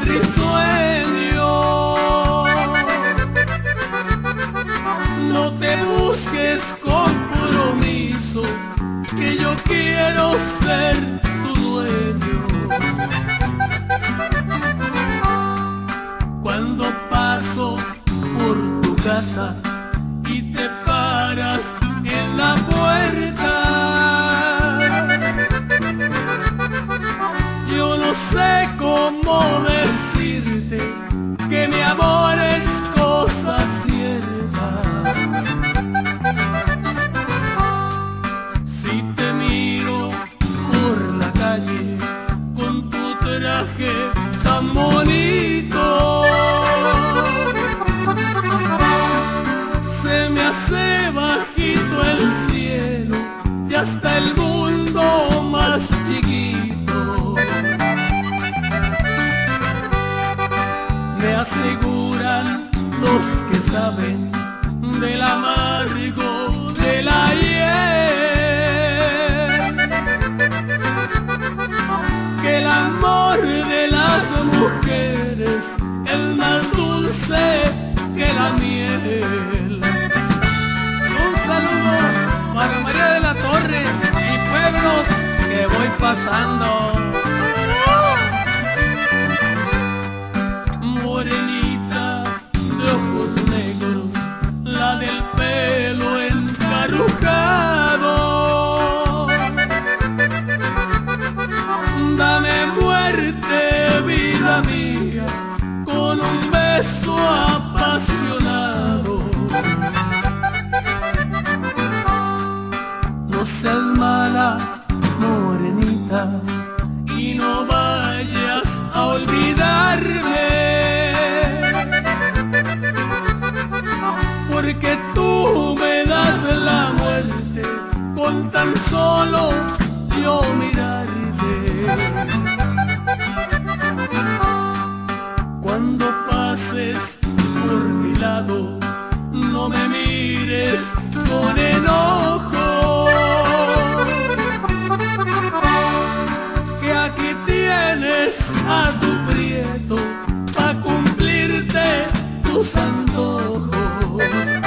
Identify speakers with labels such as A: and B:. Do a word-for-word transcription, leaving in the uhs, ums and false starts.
A: risueño. No te busques compromiso, que yo quiero ser tu dueño. Cuando paso por tu casa y te paras en la puerta, yo no sé cómo decirte que mi amor es cosa cierta. Si te miro por la calle con tu traje tan bonito, se me hace bajito el cielo y hasta el mundo más chiquito. Me aseguran los que saben del amargo del ayer, que el amor de las mujeres es más dulce que la miel. Un saludo para María de la Torre y pueblos que voy pasando. Morenita de ojos negros, la del pelo encarrujado, dame muerte, vida mía, con un beso apasionado. No seas mala, morenita, y no vayas a olvidarme, porque tú me das la muerte con tan solo yo mirarte. Cuando pases por mi lado, no me mires con enojo, que aquí tienes a tu prieto pa' cumplirte tus antojos.